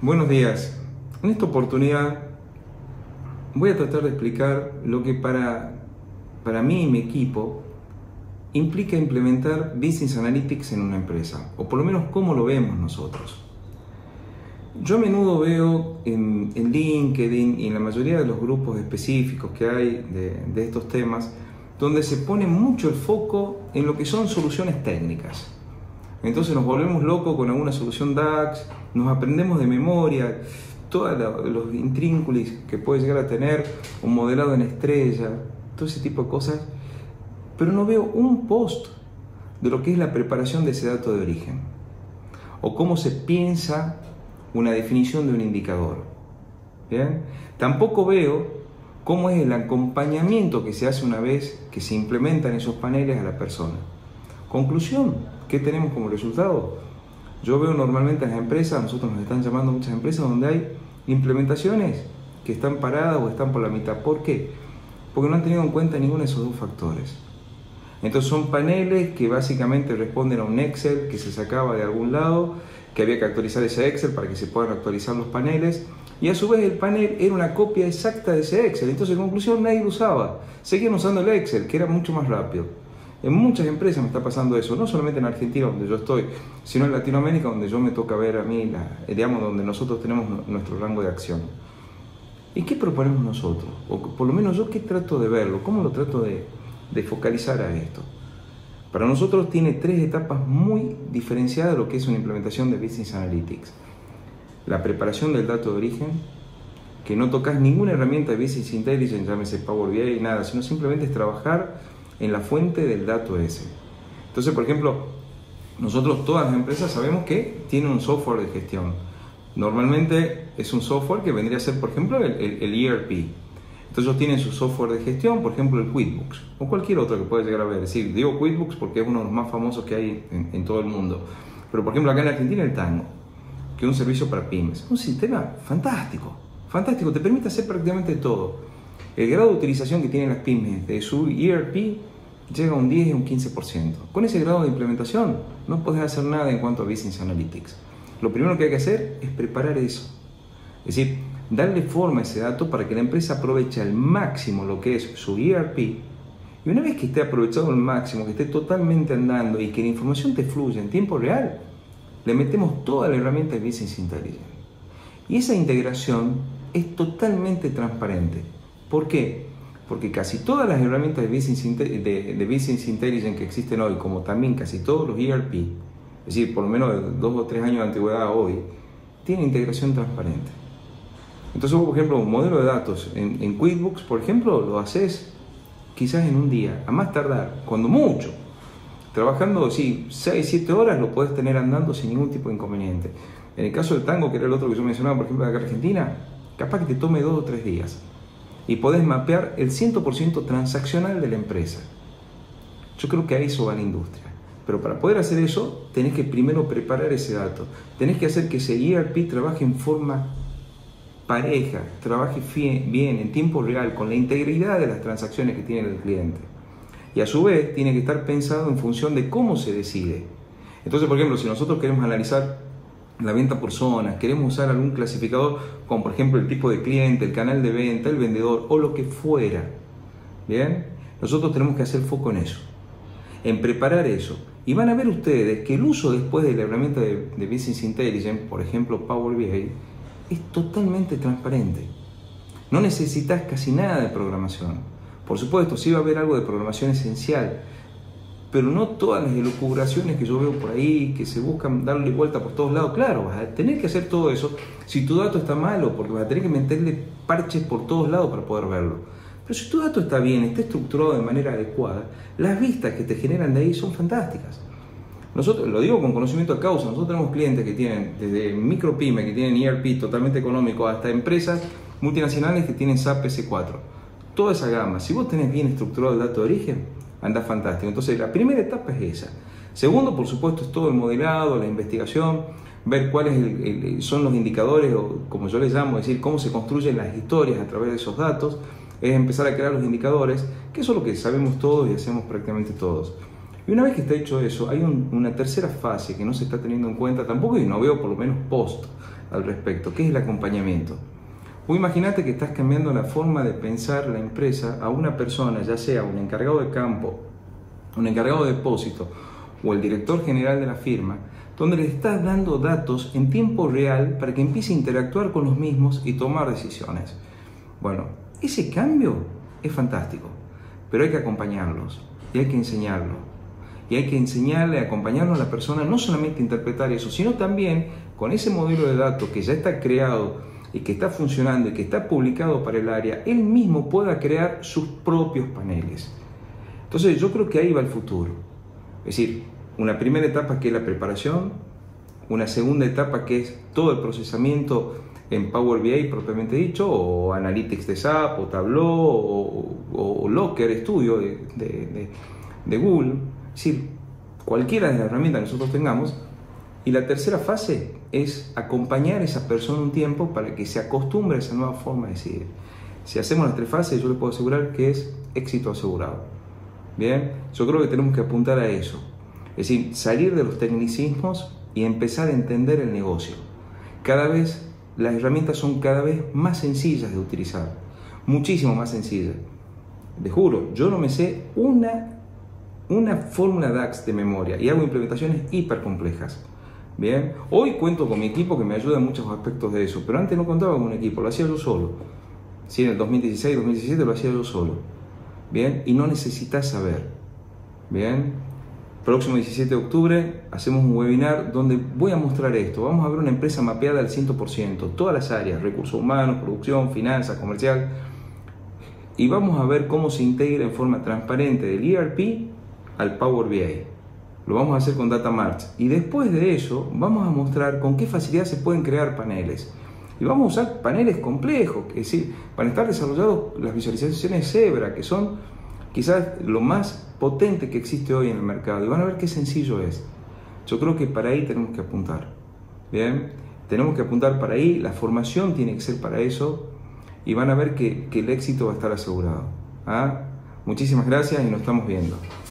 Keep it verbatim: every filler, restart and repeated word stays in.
Buenos días. En esta oportunidad voy a tratar de explicar lo que para, para mí y mi equipo implica implementar Business Analytics en una empresa, o por lo menos cómo lo vemos nosotros. Yo a menudo veo en, en LinkedIn y en la mayoría de los grupos específicos que hay de, de estos temas, donde se pone mucho el foco en lo que son soluciones técnicas. Entonces nos volvemos locos con alguna solución DAX, nos aprendemos de memoria todos los intrínculos que puede llegar a tener un modelado en estrella, todo ese tipo de cosas, pero no veo un post de lo que es la preparación de ese dato de origen, o cómo se piensa una definición de un indicador. ¿Bien? Tampoco veo cómo es el acompañamiento que se hace una vez que se implementan esos paneles a la persona. Conclusión, ¿qué tenemos como resultado? Yo veo normalmente en las empresas, nosotros nos están llamando muchas empresas donde hay implementaciones que están paradas o están por la mitad. ¿Por qué? Porque no han tenido en cuenta ninguno de esos dos factores. Entonces son paneles que básicamente responden a un Excel que se sacaba de algún lado, que había que actualizar ese Excel para que se puedan actualizar los paneles, y a su vez el panel era una copia exacta de ese Excel. Entonces en conclusión nadie lo usaba, seguían usando el Excel, que era mucho más rápido. En muchas empresas me está pasando eso, no solamente en Argentina donde yo estoy, sino en Latinoamérica donde yo me toca ver a mí, la, digamos, donde nosotros tenemos nuestro rango de acción. ¿Y qué proponemos nosotros? O por lo menos yo, ¿qué trato de verlo? ¿Cómo lo trato de, de focalizar a esto? Para nosotros tiene tres etapas muy diferenciadas de lo que es una implementación de Business Analytics. La preparación del dato de origen, que no tocas ninguna herramienta de Business Intelligence, llámese Power B I, nada, sino simplemente es trabajar en la fuente del dato ese. Entonces, por ejemplo, nosotros todas las empresas sabemos que tienen un software de gestión. Normalmente es un software que vendría a ser, por ejemplo, el, el, el E R P. Entonces ellos tienen su software de gestión, por ejemplo el QuickBooks, o cualquier otro que pueda llegar a ver. Es decir, digo QuickBooks porque es uno de los más famosos que hay en, en todo el mundo. Pero por ejemplo acá en Argentina el Tango, que es un servicio para pymes. Un sistema fantástico, fantástico, te permite hacer prácticamente todo. El grado de utilización que tienen las pymes de su E R P llega a un diez y un quince por ciento. Con ese grado de implementación no podés hacer nada en cuanto a Business Analytics. Lo primero que hay que hacer es preparar eso. Es decir, darle forma a ese dato para que la empresa aproveche al máximo lo que es su E R P, y una vez que esté aprovechado al máximo, que esté totalmente andando y que la información te fluya en tiempo real, le metemos toda la herramienta de Business Intelligence. Y esa integración es totalmente transparente. ¿Por qué? Porque casi todas las herramientas de Business, de, de Business Intelligence que existen hoy, como también casi todos los E R P, es decir, por lo menos de dos o tres años de antigüedad hoy, tienen integración transparente. Entonces, por ejemplo, un modelo de datos en, en QuickBooks, por ejemplo, lo haces quizás en un día, a más tardar, cuando mucho. Trabajando, sí, seis, siete horas lo puedes tener andando sin ningún tipo de inconveniente. En el caso del Tango, que era el otro que yo mencionaba, por ejemplo, de acá en Argentina, capaz que te tome dos o tres días. Y podés mapear el cien por ciento transaccional de la empresa. Yo creo que a eso va la industria. Pero para poder hacer eso, tenés que primero preparar ese dato. Tenés que hacer que ese E R P trabaje en forma pareja, trabaje bien, en tiempo real, con la integridad de las transacciones que tiene el cliente. Y a su vez, tiene que estar pensado en función de cómo se decide. Entonces, por ejemplo, si nosotros queremos analizar la venta por zonas, queremos usar algún clasificador, como por ejemplo el tipo de cliente, el canal de venta, el vendedor o lo que fuera, ¿bien? Nosotros tenemos que hacer foco en eso, en preparar eso. Y van a ver ustedes que el uso después de la herramienta de, de Business Intelligence, por ejemplo Power B I, es totalmente transparente. No necesitas casi nada de programación. Por supuesto, sí va a haber algo de programación esencial, pero no todas las elucubraciones que yo veo por ahí, que se buscan darle vuelta por todos lados. Claro, vas a tener que hacer todo eso si tu dato está malo, porque vas a tener que meterle parches por todos lados para poder verlo. Pero si tu dato está bien, está estructurado de manera adecuada, las vistas que te generan de ahí son fantásticas. Nosotros, lo digo con conocimiento de causa, nosotros tenemos clientes que tienen desde micropyme, que tienen E R P totalmente económico, hasta empresas multinacionales que tienen S A P S cuatro. Toda esa gama, si vos tenés bien estructurado el dato de origen, anda fantástico. Entonces la primera etapa es esa. Segundo, por supuesto, es todo el modelado, la investigación, ver cuáles el, el, son los indicadores, o como yo les llamo, es decir, cómo se construyen las historias a través de esos datos, es empezar a crear los indicadores, que eso es lo que sabemos todos y hacemos prácticamente todos. Y una vez que está hecho eso, hay un, una tercera fase que no se está teniendo en cuenta tampoco, y no veo por lo menos post al respecto, que es el acompañamiento. Vos imaginate que estás cambiando la forma de pensar la empresa a una persona, ya sea un encargado de campo, un encargado de depósito o el director general de la firma, donde le estás dando datos en tiempo real para que empiece a interactuar con los mismos y tomar decisiones. Bueno, ese cambio es fantástico, pero hay que acompañarlos y hay que enseñarlo. Y hay que enseñarle, acompañarlo a la persona, no solamente interpretar eso, sino también con ese modelo de datos que ya está creado y que está funcionando y que está publicado para el área, él mismo pueda crear sus propios paneles. Entonces yo creo que ahí va el futuro. Es decir, una primera etapa que es la preparación, una segunda etapa que es todo el procesamiento en Power B I propiamente dicho, o Analytics de S A P, o Tableau, o, o, o Locker Studio de, de, de, de Google. Es decir, cualquiera de las herramientas que nosotros tengamos. Y la tercera fase es acompañar a esa persona un tiempo para que se acostumbre a esa nueva forma de decidir. Si hacemos las tres fases, yo les puedo asegurar que es éxito asegurado. Bien, yo creo que tenemos que apuntar a eso. Es decir, salir de los tecnicismos y empezar a entender el negocio. Cada vez, las herramientas son cada vez más sencillas de utilizar. Muchísimo más sencillas. Les juro, yo no me sé una una fórmula DAX de memoria y hago implementaciones hiper complejas. Bien, hoy cuento con mi equipo que me ayuda en muchos aspectos de eso, pero antes no contaba con un equipo, lo hacía yo solo. Sí, en el dos mil dieciséis, dos mil diecisiete lo hacía yo solo. Bien, y no necesitas saber. Bien, próximo diecisiete de octubre hacemos un webinar donde voy a mostrar esto. Vamos a ver una empresa mapeada al cien por ciento, todas las áreas, recursos humanos, producción, finanzas, comercial, y vamos a ver cómo se integra en forma transparente del E R P al Power B I. Lo vamos a hacer con Data Marts y después de eso vamos a mostrar con qué facilidad se pueden crear paneles. Y vamos a usar paneles complejos, es decir, para estar desarrollados las visualizaciones Zebra, que son quizás lo más potente que existe hoy en el mercado. Y van a ver qué sencillo es. Yo creo que para ahí tenemos que apuntar. Bien, tenemos que apuntar para ahí, la formación tiene que ser para eso y van a ver que, que el éxito va a estar asegurado. ¿Ah? Muchísimas gracias y nos estamos viendo.